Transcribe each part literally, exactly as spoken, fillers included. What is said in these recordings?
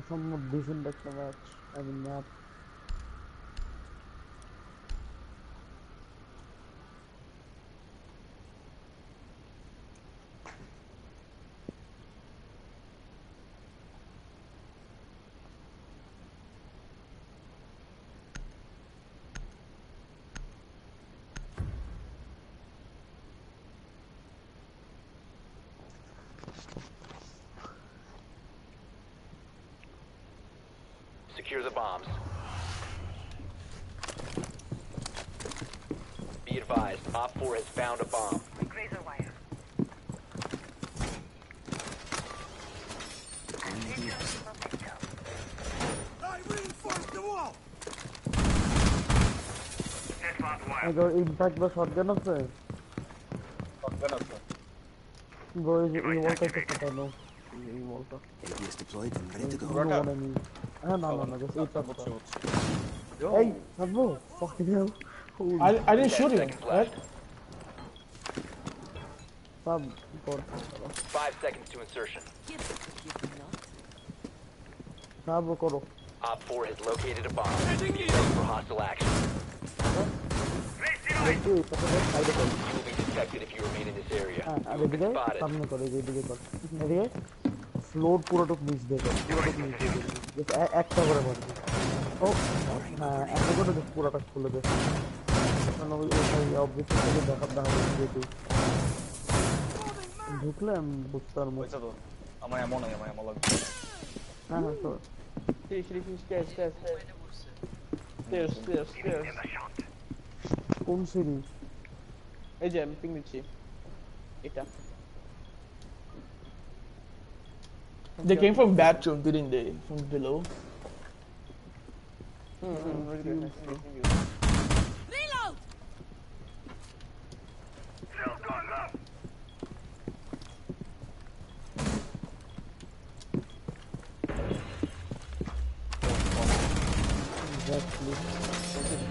some decent একটা match. I mean map. Secure the bombs. Be advised, Op four has found a bomb. Razor wire. I reinforced the wall. Either impact বা shotgun আছে? Shotgun আছে. Bro, এই যে এই wallটা একটা কাটানো। এই wallটা। A D S deployed and ready to go. You know what I mean? হ্যাঁ না না না just এইটা কথা। বুঝছি বুঝছি. Hey, Sabbo, fucking hell. Holy I, I didn't Ten shoot him, seconds right? left. Sab, God. Five seconds to insertion. Sab করো। Op four has located a bomb. Ready for hostile action. দেখি তাহলে সাইডে কর। You will be detected if you remain in this area. হ্যাঁ আর You have been এদিকে spotted. সামনে করে এদিকে কর। এদিকে ফ্লোর পুরোটুক নিচ দিয়ে কর। পুরোটুক নিচ দিয়ে কর। Just এ- একটা করে মারবি। ও হ্যাঁ একটা করে just পুরোটা খুলে দে। কারণ ওই ওই অবজেক্ট থেকে দেখা দেখা যেতে ঢুকলে আমি বুঝতে পারবো। হয়েছে তো. আমার এমন নাই, আমার এমন লাগবে. হ্যাঁ হ্যাঁ তো Stairs, stairs, stairs, stairs. Stairs, stairs, stairs. কোন সিঁড়ি? এই যে আমি পিং দিচ্ছি এটা They came from bathroom, didn't they? From below. Reload! Exactly.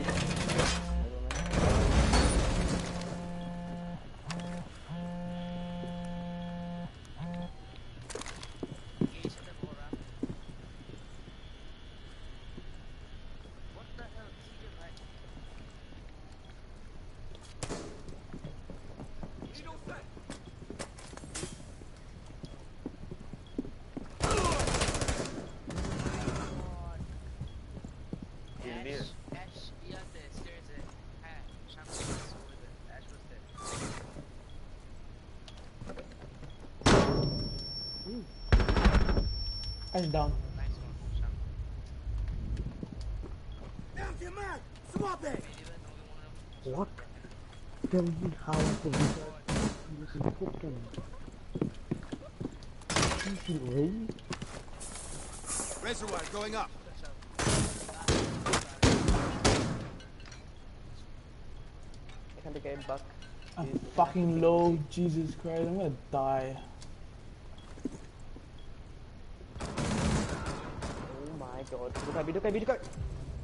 Ash down. Empty mag. Swap it. What? Tell me how to do that. You can cook him. Easy way. Razor wire going up. Can't get back. I'm fucking low. Jesus Christ, I'm gonna die. Oh my god. Look at me, look at me, look at me.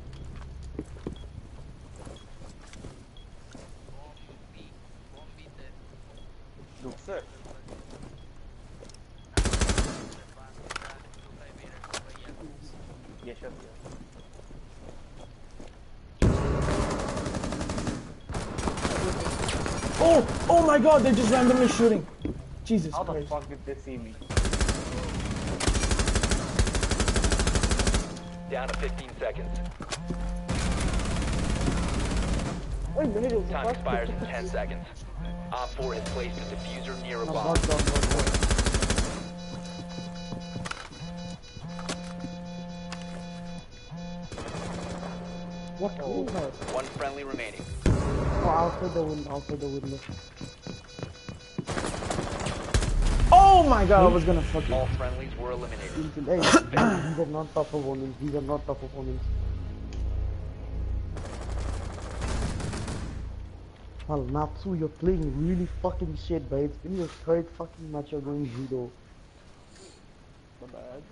ঢুকছে. Yes, yes, yes. Oh! Oh my god, they're just randomly shooting. Jesus How the Christ. fuck did they see me? Down to fifteen seconds. Time expires in ten seconds. Op four has placed a diffuser near a I'm bomb. not done, not done. What? Oh. One friendly remaining. Oh, outside the window, outside the window. Oh my god, I was gonna All fucking. friendlies were eliminated. Hey, these are not tough opponents. These are not tough opponents. Well, Natsu, you're playing really fucking shit, but it's been your third fucking match you're going judo. My bad.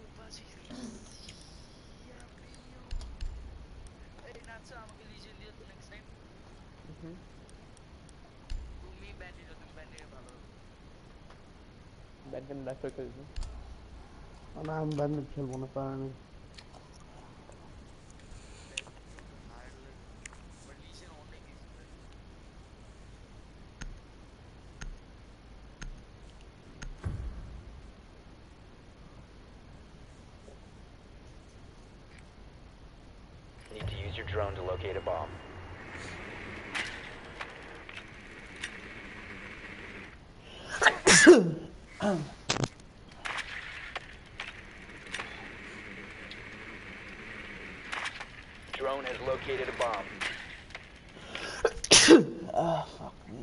Badminton back quickly. And I'm bad with খেলবো না কারণ your drone to locate a bomb. Drone has located a bomb. Ah, fuck me.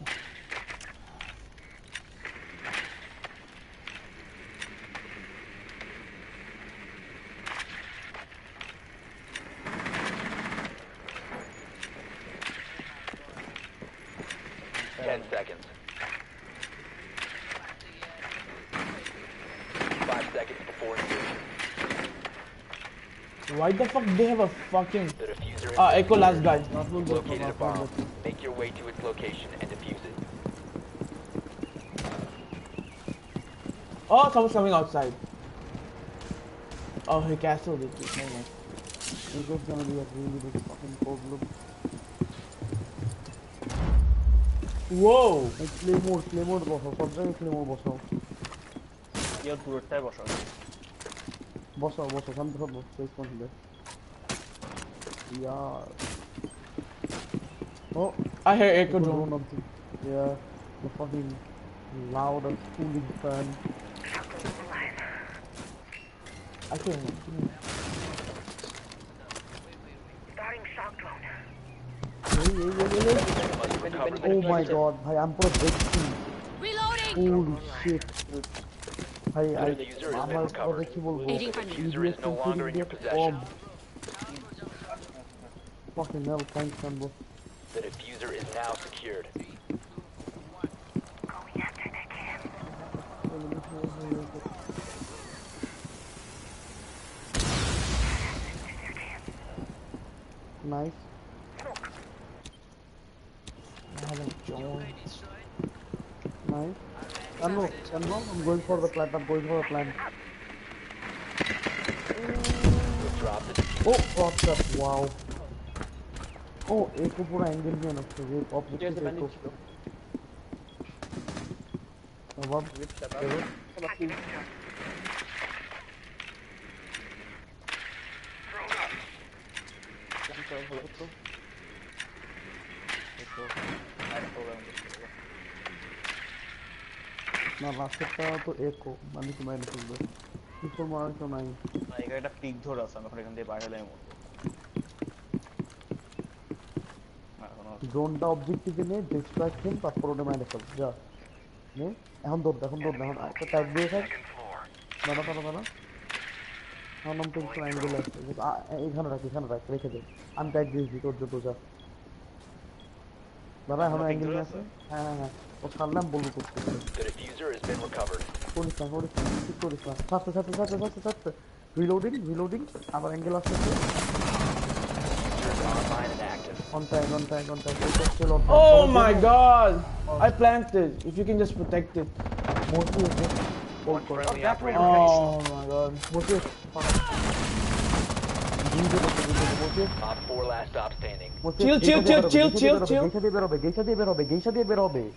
Ten seconds. Five seconds before insertion. Why the fuck they have a fucking... The diffuser Ah, has Echo last guy. located a bomb. Make your way to its location and defuse it. Oh, someone's coming outside. Oh, he castled it. Never mind. This is gonna be a really big fucking problem. Whoa! এই Claymore, Claymore বসাও, সব জায়গায় Claymore বসাও। ইয়ার দূরটাই বসা বসাও, বসাও, শান্ত থাকবো, শেষ পর্যন্ত। Yeah. Oh, I hear Echo one drone. of the, yeah, the fucking loud and cooling fan. I can't. Hey, hey, hey, hey, hey. Oh my god, bhai, I'm put a big team. Reloading! Holy shit. Bhai, I, The user has been আমার recovered. কথা কি বলবো? Eighty for me. User is no longer in your possession. Fucking hell, thanks, Sambo. The diffuser is now secured. Nice. Nice. Sambo, Sambo, I'm going for the plant, I'm going for the plant. Drop the diffuser. Oh, popped up, wow. Oh, Echo pura angle niye nasıl? Ye pop There's a Echo. bandage. Tamam. Evet. না রাস্তাটা তো Echo, মানে কি মাইনে চলবে। কিছু মারার তো নাই। না এখানে একটা পিক ধরে আছে আমি এখন এখান থেকে বাইরে হলে আমি মরবো। না, এখনো আছে। ড্রোনটা অবজেক্টিভে নে, ডিস্ট্রাক্ট হিম, তারপর ওটা মাইনে ফেল। যা। নে, এখন দৌড়, এখন দৌড়, এখন একটা ট্যাগ দিয়ে থাক। দাঁড়া, দাঁড়া, দাঁড়া। আমার নাম তো একটু অ্যাঙ্গেল আছে। আ- এখানে রাখ, এখানে রাখ, রেখে দে। আমি ট্যাগ দিয়েছি তোর জন্য যা। দাঁড়া, এখন অ্যাঙ্গেল নিয়ে আছে। হ্যাঁ, হ্যাঁ, হ্যাঁ। ও ছাড়লাম বলবো করতে। The diffuser has been recovered. করিস না, করিস না, কিছু করিস না। ছাড়তে, ছাড়তে, ছাড়তে, ছাড়তে, ছাড়তে। Reloading, reloading. আবার অ্যাঙ্গেল আসছে। Diffuser is online and active. On tag, on tag, on tag. এটা still on tag. Oh my god! I planted. If you can just protect it. Mostly আছে। One friendly operator remaining. Oh my god. Mostly জিন্দে করতে, জিন্দে mostly Op four last stop standing. Chill, chill, chill, chill, chill, chill. গেইসা দিয়ে বের হবে, গেইসা দিয়ে বের হবে, গেইসা দিয়ে বের হবে।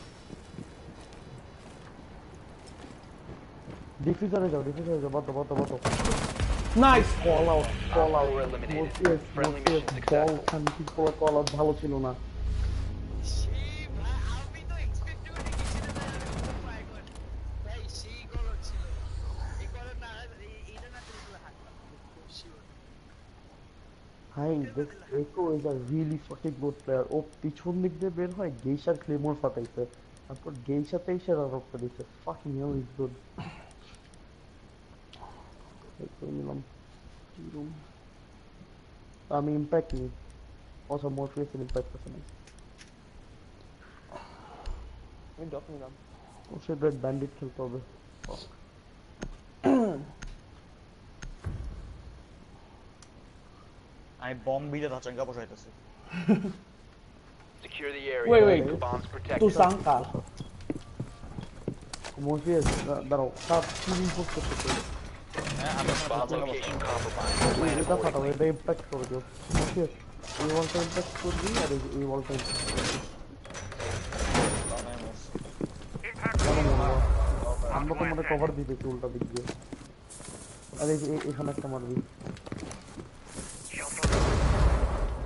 ডিফিউজারে যাও, ডিফিউজারে যাও, বদ্ধ, বদ্ধ, বদ্ধ। Nice! Call out, call Op out. four eliminated. Mostly, Friendly mostly mission বল successful. শান্তি করে কল আউট ভালো ছিল না। Hi, this Echo is a really fucking good player. ও পিছন দিক দিয়ে বের হয়, গেইসার ক্লেমোর ফাটাইছে। তারপর গেইসাতে এসে রারকটা দিছে। Fucking hell, he's good. এই করে নিলাম। রুম। আমি ইম্প্যাক্ট নিই। Also, Morpheus and impact আছে না। আমি ডক নিলাম। ও সে রেড ব্যান্ডিট খেলতে হবে। আমি বম বিলে ধাচাঙ্গা বসাইতেছি। Secure the area. Wait, wait. Bombs protected. Tu Sanka. Morpheus, দাঁড়াও। সব কিলিং পোস্ট করতে হবে। হ্যাঁ আমি Bomb ধাচাঙ্গা location বসাই। compromised. Plan এটা ফাটাও, accordingly. এটা ইম্প্যাক্ট করে দিও। Morpheus, এই ওয়ালটা ইম্প্যাক্ট করবি আর এই এই ওয়ালটা ইম্প্যাক্ট করবি। আমরা তো মনে কভার দিতে একটু উল্টা দিক দিয়ে। আর এই যে এ- এখানে একটা মারবি।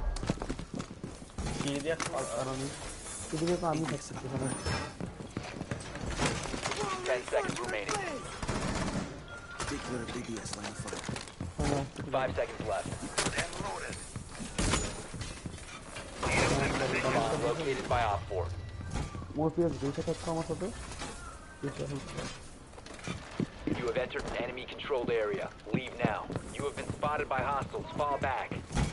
হিলে দিয়ে আসতে কারণে এদিকে তো আমি থাকছি এখানে। Ten seconds remaining. Take care of D D S line of fire. হ্যাঁ, Five seconds left. Bomb located by Op four. মোরফিয়াস দুইটা থাকতো আমার সাথে। দুইটা হচ্ছে। You have entered an enemy-controlled area. Leave now. You have been spotted by hostiles. Fall back.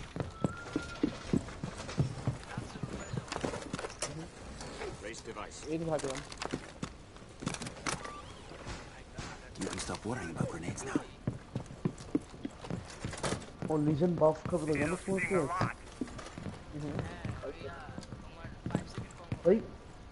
Raise device. eight ভাগলাম You can stop worrying about grenades now. ও legend buff খাবে তো জানো মোরফিয়াস? ওই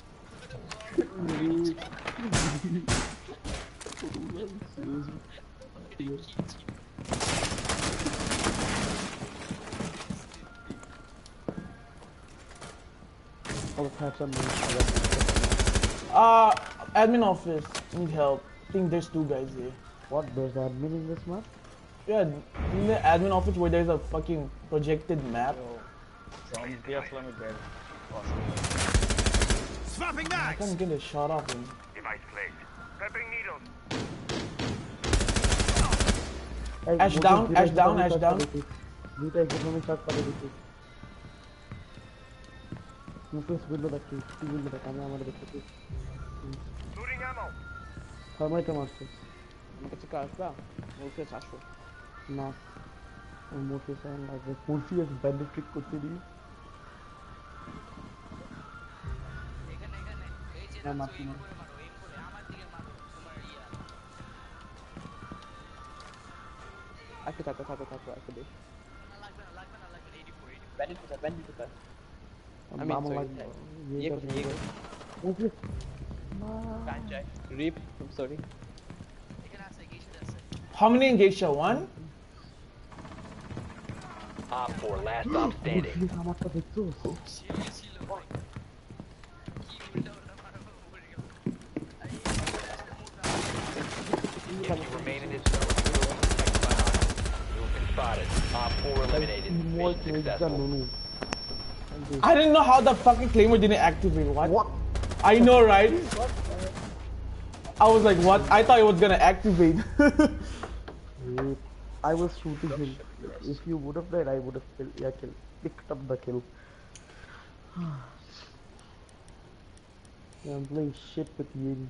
I'll catch up. uh admin office need help. I think there's two guys here. What? There's admin in this map? Yeah, in the admin office where there's a fucking projected map. Zombie দিয়ে আসলে আমি dead. Swapping I mags! can't get a shot off him. Device placed. Prepping needles. Hey, Ash Moses, down, দুইটা Ash down, economic Ash shot down. করে দিচ্ছি। দুইটা economic shot করে দিচ্ছি। Moses window দেখছি, তুই window দেখ, আমি আমার দেখতেছি। Loading ammo. থার্মাইটে মারছে। আমার কাছে কাজ না মোরফিয়াস আসো না মোরফিয়াস আর লাগবে। মোরফিয়াস ব্যান্ডেজ ট্রিক করতে দিই। না মারছি না। আজকে থাকো থাকো থাকো আজকে দেখ ব্যান্ডেড কোথায় ব্যান্ডেড কোথায় আমি আমার sorry, লাগবে। ইয়ে ইয়েটা করছি, ইয়ে দিয়ে- করছি। মোরফিয়াস Rip, I'm sorry. How many in Geisha? One? Op four, last stop standing. মোরফিয়াস আমারটা দেখছো? If you remain in this zone, you will be protected by hostiles. You have been spotted. Op four eliminated. More Mission crazy than successful. Nunu. I didn't know how the fucking claymore didn't activate. What? What? I know, right? I was like, what? I thought it was gonna activate. Wait, I was shooting him. If you would have died, I would have killed. Yeah, kill. Picked up the kill. Yeah, I'm playing shit with Yin.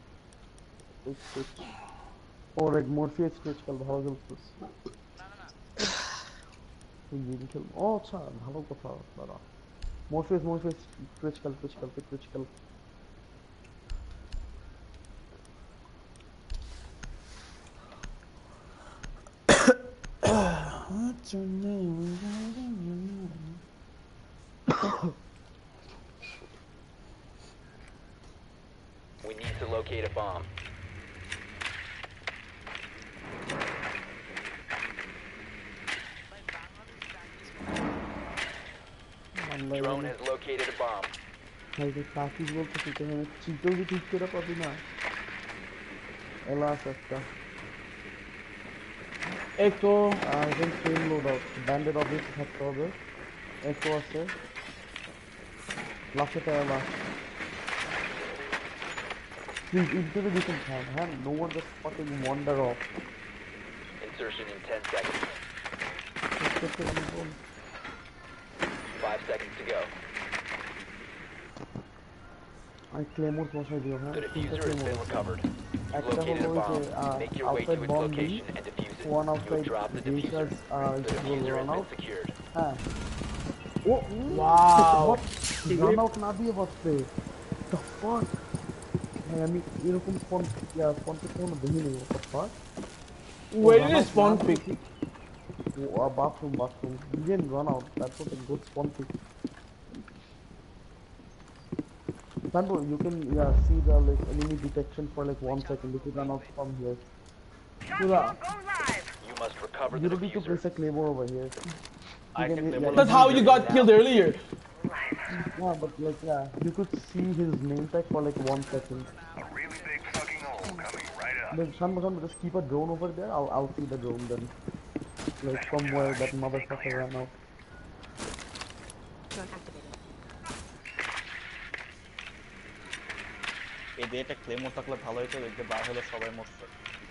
Oh, like Morpheus Twitch kill. How is this? Yin kill. Oh, acha. Bhalo kotha. Dada. Morpheus, Morpheus Twitch kill, Twitch kill, Twitch kill. What's your name? We need to locate a bomb. Drone has located a bomb. ভাই যে কাকিস বলতে ঠিক আছে চিকেও যে ঠিক করে পাবি না এলাস একটা Echo. আর then same load out banded object থাকতে হবে একো আছে লাস্টে লাস্ট প্লিজ ইন্টারভিউ দিতেন হ্যাঁ হ্যাঁ no one just fucking wonder of Insertion in ten seconds. Five seconds to go. I claymore বসাই দিও হ্যাঁ The তিনটা diffuser has claymore been recovered. You've একটা located a হলো ওই যে bomb. Make your way to outside its bomb B, location and defuse it. one You outside have dropped the diffuser. Geisha's uh, The diffuser run has out. been secured. হ্যাঁ ও Wow. Run out না দিয়ে হচ্ছে the fuck ভাই আমি এরকম phone ইয়া phone থেকে কোনো দেখিনি the fuck Where did it spawn pick? ও bathroom bathroom didn't run out that's what a good spawn pick Sandro, you can yeah, see the like enemy detection for like one second if you run out from here. Pura. You must recover You the don't need to diffuser. place a claymore over here. I You can yeah, claymore. That's how you got killed earlier. Yeah, but like yeah, you could see his name tag for like one second. A really big fucking hole coming right up. Then Sandro, Sandro, just keep a drone over there. I'll I'll see the drone then. Like from where that motherfucker ran out. এই দিয়ে একটা ক্লেমও থাকলে ভালো হতো, দেখতে বাইরে হলে সবাই মরছে।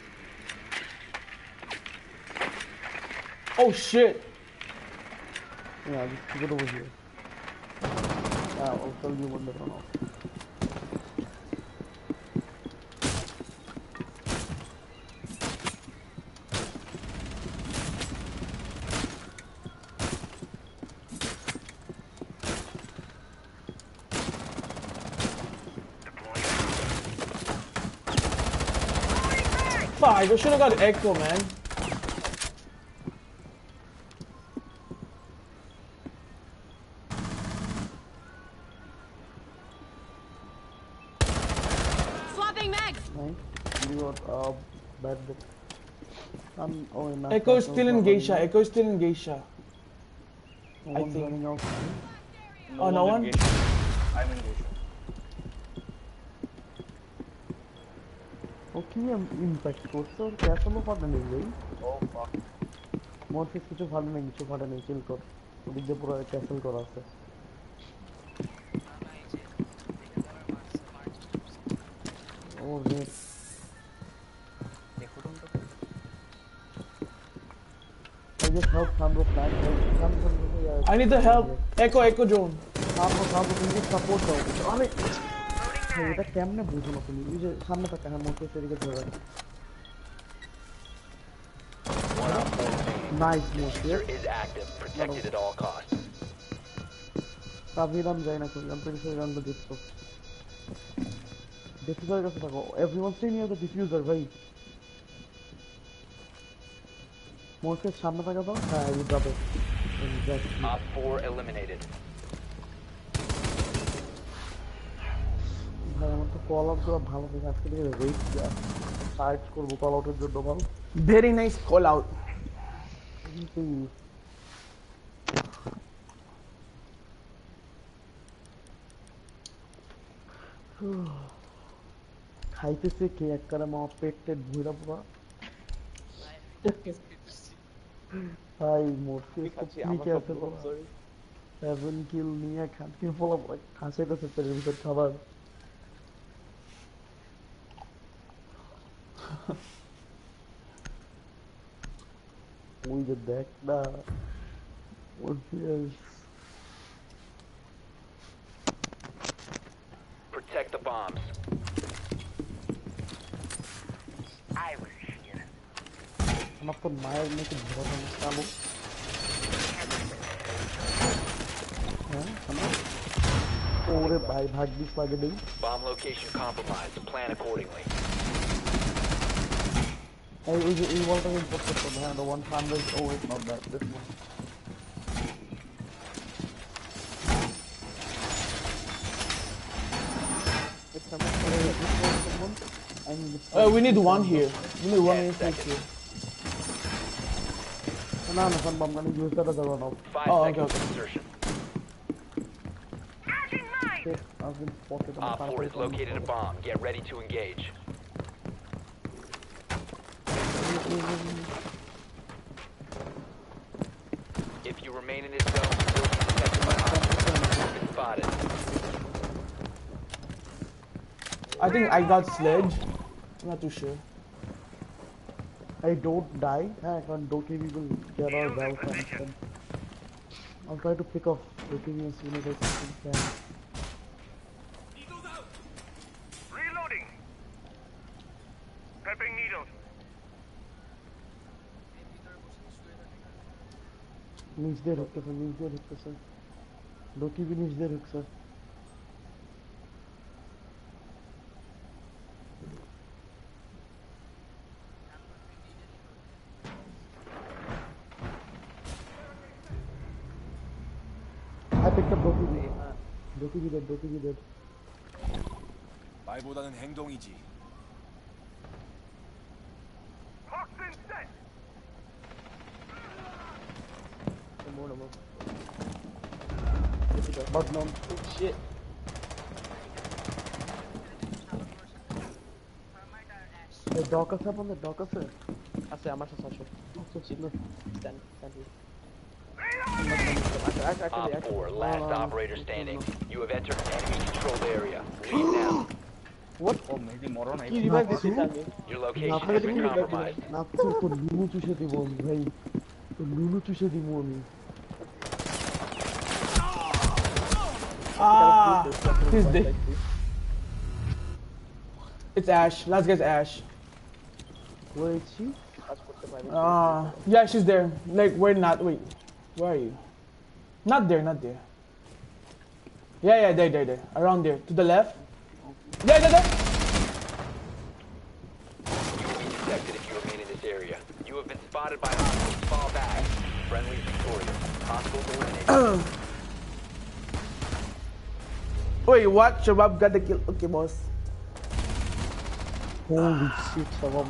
Oh shit! Yeah, just keep it over here. Yeah, I'll tell you when they run off. Fuck, I should have got Echo, man. Swapping mags! Nice. You got uh, bad book. Um, oh, and Echo is still in Geisha. Echo is still in Geisha. No I one's think. running out. Oh, no one? I'm in Geisha. ও কি impact করছে ওর ক্যাসেলও ফাটে নেই ভাই Oh fuck. মরফিস কিছু ফাটে নেই কিছু ফাটে নেই চিল কর ওদিক দিয়ে পুরো ক্যাসেল করা আছে ও রে I just help Sandro plan. Sandro, yeah. I need the help. Echo, Echo drone. Sandro, Sandro, তুমি সাপোর্ট দাও আরে ভাই এটা কেমনে বুঝো না তুমি এই যে সামনে থাকা হ্যাঁ মরফিস এদিকে ধরে রাখ One op four remaining. Nice Diffuser Morpheus is active, protected at all costs. কাভিরাম যায় না করি আমি প্রিন্সিপাল রানবো দেখছো ডিফিউজার কাছে থাকো everyone stay near the diffuser ভাই মরফিস সামনে থাকা দাও হ্যাঁ you drop it Op four eliminated. ভাই আমার তো কল আউট করা ভালো থেকে আজকে থেকে রেট সার্চ করবো কল আউটের জন্য ভালো Very nice call out. কিন্তু খাইতেছে কে এক কারে মা পেট টেট ভুইরা পুরা ভাই মরফিস তো পিকে আছে বলা সেভেন কিল নিয়ে খানকে বলা খাসাইতেছে পেটের ভিতর খাবার ওই যে দেখ না মরফিস Protect the bombs. আমার তো মায়ের নাকি ধরা চালু হ্যাঁ আমার ওরে ভাই ভাগ্যিস লাগে নেই Bomb location compromised. Plan accordingly. এই ওই যে এই বলটাকে ইম্পোর্ট করতে হবে হ্যাঁ one hundred oh it's not that this one Uh, we need one here. We need one inside here. না না সব বাম ইউজ করা যাবে না Five Oh, okay, seconds okay. of insertion. I've been spotted Op four has located a bomb. Get ready to engage. If you remain in this zone, you will be detected by hostiles. You've been spotted. I think I got sledge. I'm not too sure. I don't die. I can't do we will get our well connection. I'll try to pick off looking as soon as I can. Reloading. Prepping needles. নিচ দিয়ে ঢুকতেছে নিচ দিয়ে ঢুকতেছে ডকিবি নিচ দিয়ে ঢুকছে I picked up Dokibi. Dokibi dead, Dokibi dead. 말보다는 행동이지. Hawks in set. More, no more. But no. Shit. The dock আছে upon the dock আছে? আছে আমার সাথে আছে আচ্ছা ছিল stand stand here Op four, last operator standing. You have entered enemy controlled area. Leave now. What? ও মেহেদি মরো নাই কি রিভাইভ দিছিস আমি? Your না location থাকলে has been তুমি compromised. না তো তোর লুলু চুষে দিব আমি ভাই তোর লুলু চুষে দিব আমি Ah, he's dead. It's Ash. Last guy's Ash. where is she? Ah, yeah, she's there. Like, we're not. Wait, where are you? Not there, not there. Yeah, yeah, there, there, there. Around there. To the left. There, there, there. You will be detected if you remain in this area. You have been spotted by hostiles. Fall back. Friendly victorious. Hostiles eliminated. Wait, what? Shabab got the kill. Okay, boss. Holy shit, Shabab.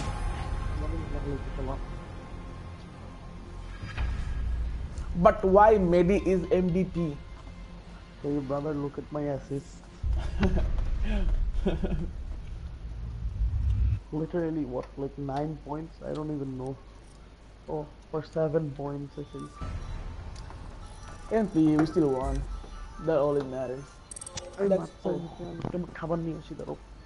But why Medi is M V P? Hey brother, look at my assist. Literally what, like nine points? I don't even know. Oh, for seven points I think. M V P, we still won. That all it matters. I That's খাবার নিয়ে আসি দাঁড়াও